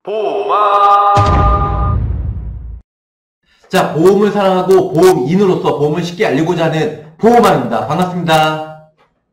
보험아. 자, 보험을 사랑하고 보험인으로서 보험을 쉽게 알리고자 하는 보험아입니다. 반갑습니다.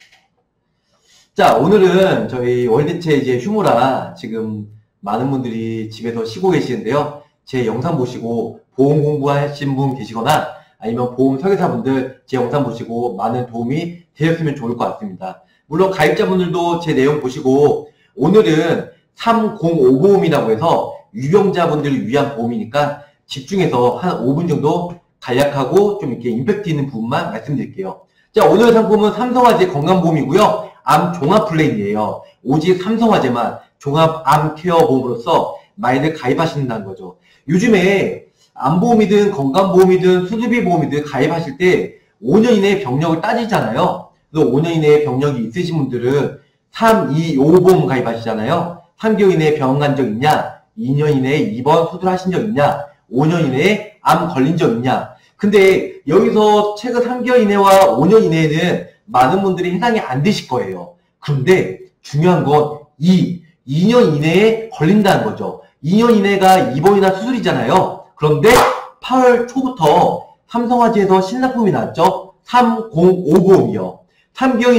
자, 오늘은 저희 월드체 이제 휴무라 지금 많은 분들이 집에서 쉬고 계시는데요. 제 영상 보시고 보험 공부하신 분 계시거나 아니면 보험 설계사분들 제 영상 보시고 많은 도움이 되셨으면 좋을 것 같습니다. 물론 가입자분들도 제 내용 보시고 오늘은 305보험이라고 해서 유병자분들을 위한 보험이니까 집중해서 한 5분 정도 간략하고 좀 이렇게 임팩트 있는 부분만 말씀드릴게요. 자, 오늘 상품은 삼성화재 건강보험이고요. 암 종합 플랜이에요. 오직 삼성화재만 종합 암 케어 보험으로서 많이들 가입하신다는 거죠. 요즘에 암보험이든 건강보험이든 수술비 보험이든 가입하실 때 5년 이내에 병력을 따지잖아요. 그래서 5년 이내에 병력이 있으신 분들은 325보험 가입하시잖아요. 3개월 이내에 병원 간 적 있냐? 2년 이내에 입원 수술하신 적 있냐? 5년 이내에 암 걸린 적 있냐? 근데 여기서 최근 3개월 이내와 5년 이내에는 많은 분들이 해당이 안 되실 거예요. 그런데 중요한 건 2년 이내에 걸린다는 거죠. 2년 이내가 입원이나 수술이잖아요. 그런데 8월 초부터 삼성화재에서 신상품이 나왔죠. 305보험이요. 3개월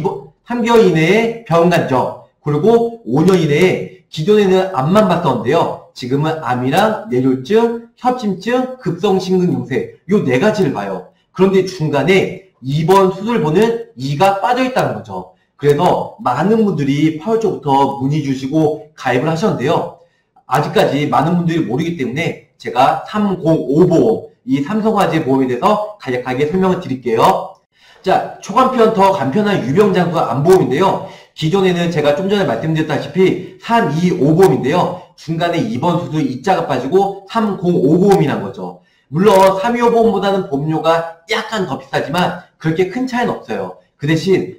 이내에 병원 간 적, 그리고 5년 이내에 기존에는 암만 봤었는데요. 지금은 암이랑 뇌졸중, 협심증, 급성심근경색 요 4가지를 봐요. 그런데 중간에 입원 수술 보는 2가 빠져있다는 거죠. 그래서 많은 분들이 8월 초부터 문의 주시고 가입을 하셨는데요. 아직까지 많은 분들이 모르기 때문에 제가 305보험, 이 삼성화재 보험에 대해서 간략하게 설명을 드릴게요. 자, 초간편 더 간편한 유병장수 암보험인데요. 기존에는 제가 좀 전에 말씀드렸다시피 325보험인데요. 중간에 입원 수술 2자가 빠지고 305보험이 난 거죠. 물론 325보험보다는 보험료가 약간 더 비싸지만 그렇게 큰 차이는 없어요. 그 대신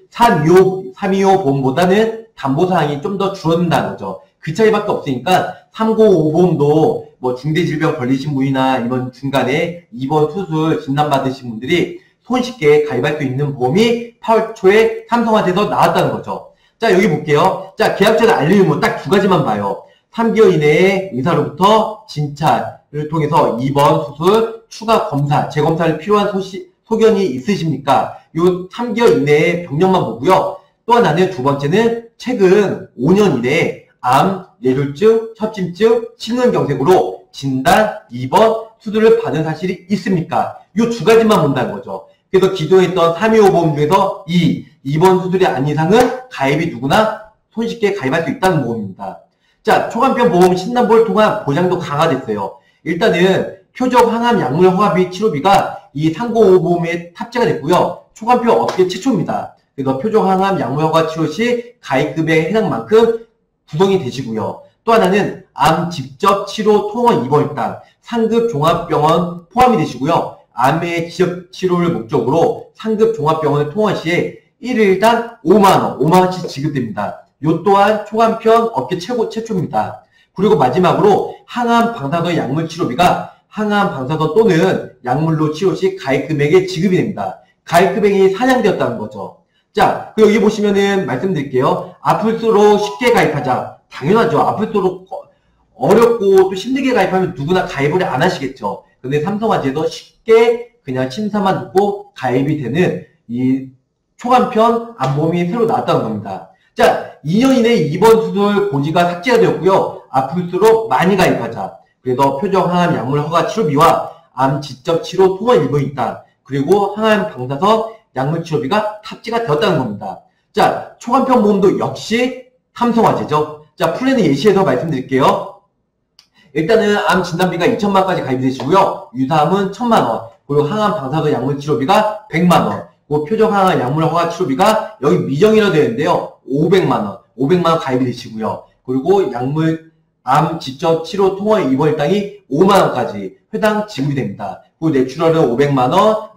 325보험보다는 담보사항이 좀 더 줄어든다는 거죠. 그 차이밖에 없으니까 305보험도 뭐 중대질병 걸리신 분이나 이런 중간에 입원 수술 진단받으신 분들이 손쉽게 가입할 수 있는 보험이 8월 초에 삼성화재에서 나왔다는 거죠. 자, 여기 볼게요. 자, 계약자를 알리면 딱 2가지만 봐요. 3개월 이내에 의사로부터 진찰을 통해서 입원, 수술, 추가 검사, 재검사를 필요한 소견이 있으십니까? 요 3개월 이내에 병력만 보고요. 또 하나는 두 번째는 최근 5년 이내에 암, 뇌졸중, 협심증, 심근경색으로 진단, 입원, 수술을 받은 사실이 있습니까? 요 2가지만 본다는 거죠. 그래서 기존에 있던 325보험 중에서 입원 수술이 아닌 이상은 가입이 누구나 손쉽게 가입할 수 있다는 보험입니다. 자, 초간편 보험 신담보를 통한 보장도 강화됐어요. 일단은 표적 항암 약물 허가비 치료비가 이 305보험에 탑재가 됐고요. 초간편 업계 최초입니다. 그래서 표적 항암 약물 허가 치료 시 가입 금액에 해당 만큼 구성이 되시고요. 또 하나는 암 직접 치료 통원 입원일당 상급 종합병원 포함이 되시고요. 암의 지역 치료를 목적으로 상급 종합병원을 통원 시에 1일당 5만원씩 지급됩니다. 요 또한 초간편 업계 최초입니다. 그리고 마지막으로 항암 방사선 약물 치료비가 항암 방사선 또는 약물로 치료 시 가입 금액에 지급이 됩니다. 가입 금액이 상향되었다는 거죠. 자, 그리고 여기 보시면은 말씀드릴게요. 아플수록 쉽게 가입하자. 당연하죠. 아플수록 어렵고 또 힘들게 가입하면 누구나 가입을 안 하시겠죠. 근데 삼성화재도 쉽게 그냥 심사만 듣고 가입이 되는 이 초간편 암보험이 새로 나왔다는 겁니다. 자, 2년 이내에 입원 수술 고지가 삭제가 되었고요. 아플수록 많이 가입하자. 그래서 표적 항암 약물 허가 치료비와 암 직접 치료 통원 일부 있다. 그리고 항암 방사선 약물 치료비가 탑재가 되었다는 겁니다. 자, 초간편 보험도 역시 삼성화재죠. 자, 플랜을 예시해서 말씀드릴게요. 일단은 암 진단비가 2천만원까지 가입이 되시고요. 유사암은 1,000만원. 그리고 항암 방사선 약물 치료비가 100만원. 그리고 표적 항암 약물 허가 치료비가 여기 미정이라 되어 있는데요. 500만원. 500만원 가입이 되시고요. 그리고 약물 암 직접 치료 통원 입원 일당이 5만원까지 회당 지급이 됩니다. 그리고 내추럴은 500만원,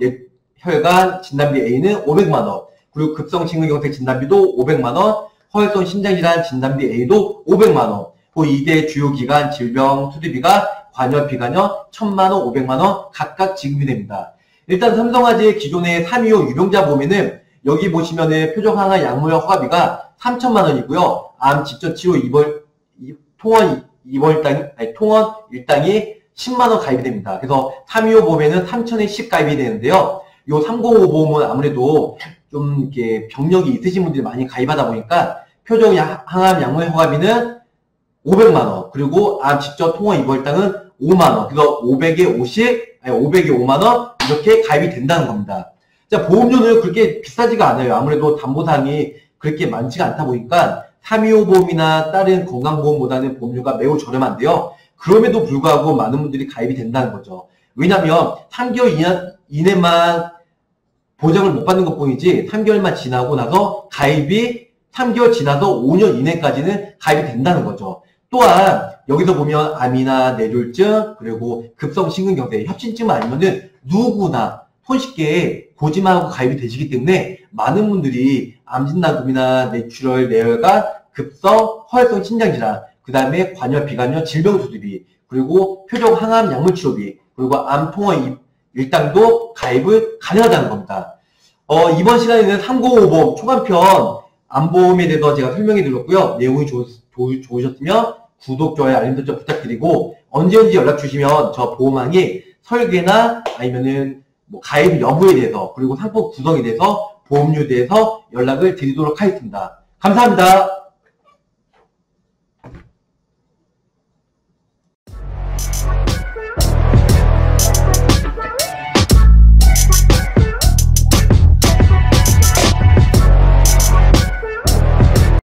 혈관 진단비 A는 500만원, 그리고 급성심근경색 진단비도 500만원, 허혈성 심장질환 진단비 A도 500만원, 그 2대 주요 기관 질병 수리비가 관여, 비관여 1,000만원, 500만원 각각 지급이 됩니다. 일단 삼성화재 기존의 325 유병자 보험에는 여기 보시면은 표적 항암 약물 허가비가 3,000만원이고요. 암 직접 치료 입원 통원 이번 일당, 아니, 통원 일당이 10만원 가입이 됩니다. 그래서 325 보험에는 3,000에 10 가입이 되는데요. 요 305 보험은 아무래도 좀 이렇게 병력이 있으신 분들이 많이 가입하다 보니까 표적 항암 약물 허가비는 500만원, 그리고 암 직접 통원 입원 일당은 5만원, 그래서 500에 50, 아니 500에 5만원 이렇게 가입이 된다는 겁니다. 자, 보험료는 그렇게 비싸지가 않아요. 아무래도 담보사항이 그렇게 많지가 않다 보니까 325 보험이나 다른 건강보험보다는 보험료가 매우 저렴한데요. 그럼에도 불구하고 많은 분들이 가입이 된다는 거죠. 왜냐면 3개월 이내만 보장을 못 받는 것 뿐이지 3개월만 지나고 나서 가입이 3개월 지나서 5년 이내까지는 가입이 된다는 거죠. 또한 여기서 보면 암이나 뇌졸중, 그리고 급성심근경색, 협심증 아니면은 누구나 손쉽게 보지만 하고 가입이 되시기 때문에 많은 분들이 암진단금이나 뇌출혈, 뇌혈관, 급성, 허혈성 신장질환, 그 다음에 관여, 비관여, 질병수술비, 그리고 표적 항암 약물치료비, 그리고 암통원 일당도 가입을 가능하다는 겁니다. 이번 시간에는 305보험 초반편 암보험에 대해서 제가 설명해 드렸고요. 내용이 좋으셨으면 구독, 좋아요, 알림 설정 부탁드리고 언제든지 연락 주시면 저 보험왕이 설계나 아니면은 뭐 가입 여부에 대해서 그리고 상품 구성에 대해서 보험료에 대해서 연락을 드리도록 하겠습니다. 감사합니다.